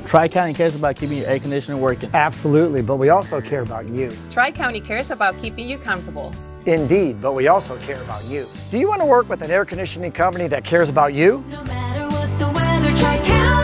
Tri-County cares about keeping your air conditioner working. Absolutely, but we also care about you. Tri-County cares about keeping you comfortable. Indeed, but we also care about you. Do you want to work with an air conditioning company that cares about you? No matter what the weather, Tri-County.